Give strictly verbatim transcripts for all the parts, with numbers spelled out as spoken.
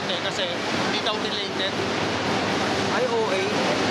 konti kasi hindi daw related. Ay, O A.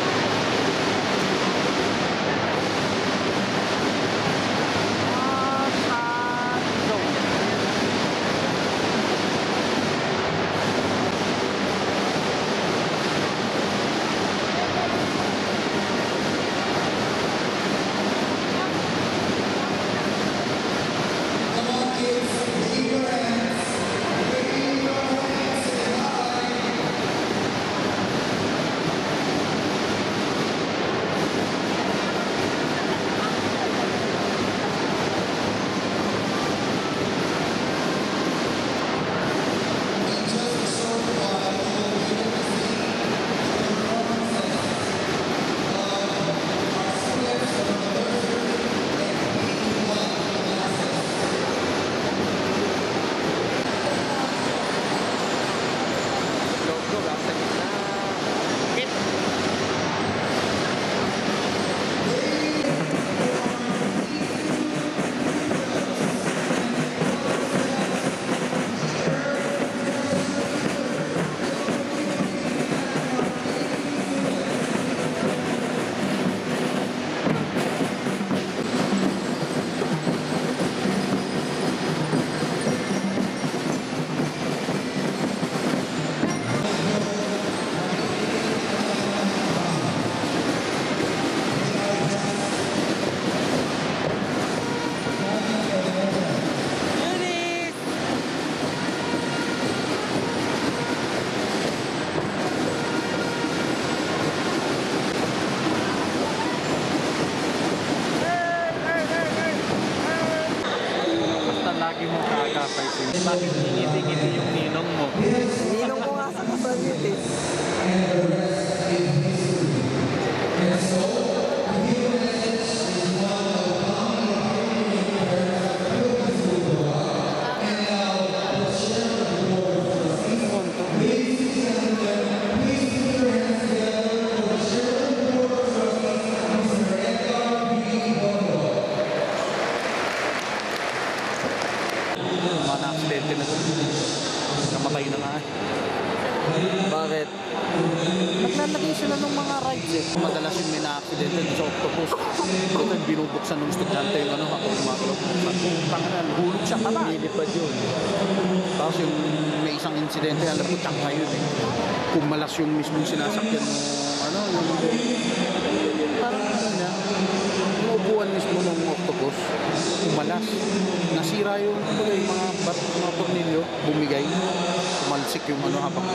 Bakit ngiti-ngiti yung ninong mo? Ninong ko nga sa kasal yun eh. Na-accidente na ito. Namatay na nga. Bakit? Naglalagay sila ng mga rides eh. Madalas yung may na-accidente sa octopus. Ito yung binubuksan ng estudyante yung ano, ako kumakalaw. Tangan, hulog siya pala. Nilipad yun. Tapos yung may isang insidente, alam ko, tangka yun eh. Kumalas yung mismong sinasakyan mo, ano, yung parang ano niya, yung upuan mismo ng octopus, kumalas. Nasira yung, yung mga bat, mga tornilyo, bumigay. Kumalsik yung ano habang.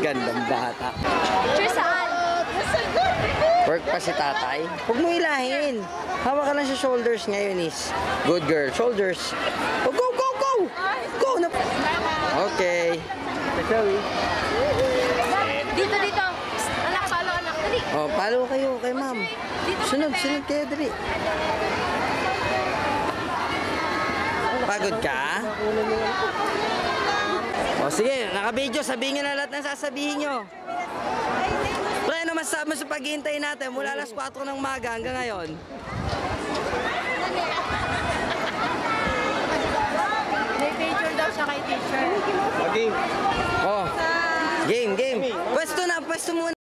Gandang bata. Sure, saan? Work pa si tatay. Huwag mo ilahin. Hawak ka lang sa shoulders ngayon is. Good girl. Shoulders. Oh, go, go, go! Go na. Okay. Dito, dito. Anak, follow, anak. Dali. Oh, follow kayo kay ma'am. Sunod, sunod kayo, dali. Pagod ka? O sige, naka-video. Sabihin nyo na lahat ng sasabihin nyo. Pre, ano masasabi mo sa paghihintay natin mula alas kwatro ng maga hanggang ngayon? May picture daw siya kay teacher. Oh, game, game. Pwesto na, pwesto muna.